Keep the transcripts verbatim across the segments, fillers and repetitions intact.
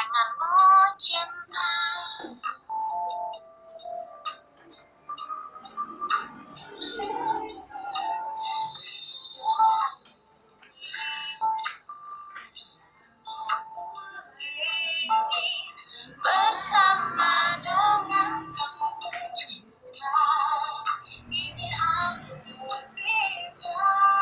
denganmu cinta. Bersama denganmu ini aku bisa.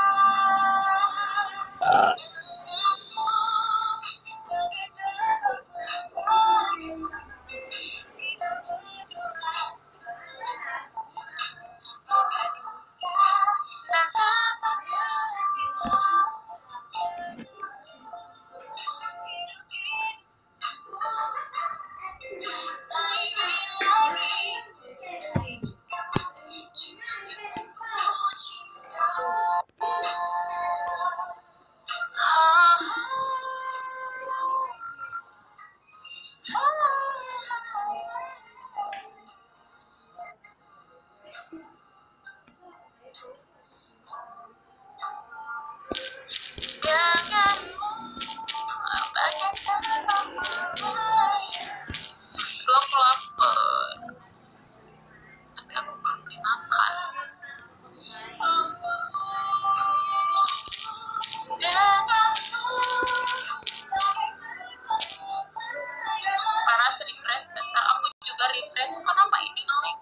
Denganmu bagaikan ramai. Lu aku lapar, tapi aku belum dimakan. Denganmu paras refresh, bentar aku juga refresh. Kenapa ini nge-lag?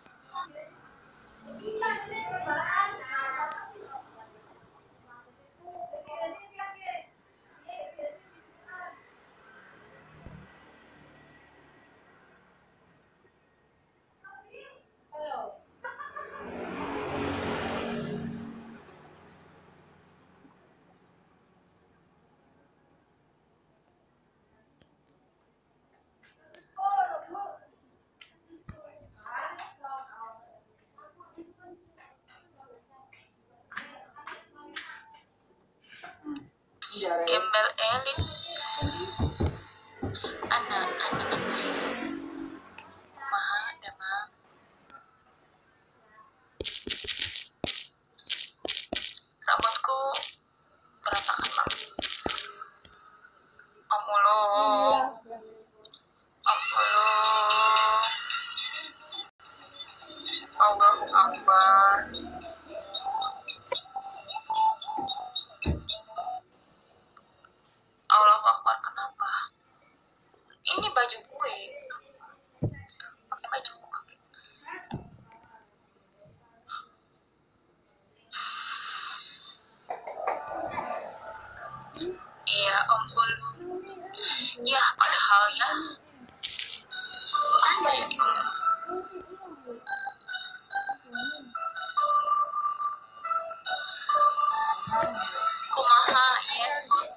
Gembel elit anak-anak kumaha damang rambutku berantakan banget. Amulung amulung Allahu Akbar. Allahu Akbar, kenapa? Ini baju gue. Pakai baju gue. Iya, Om Ulu. Ya, padahal ya. Apa ya ini? Kumaha, yes, bos.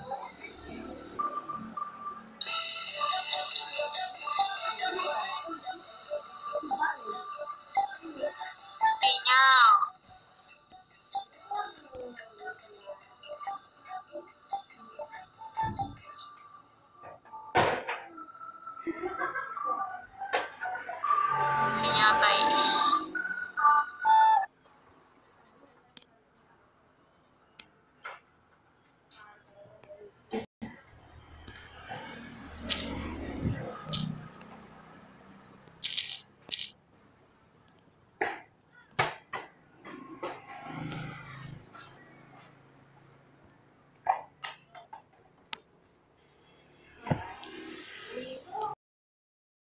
Sinyal.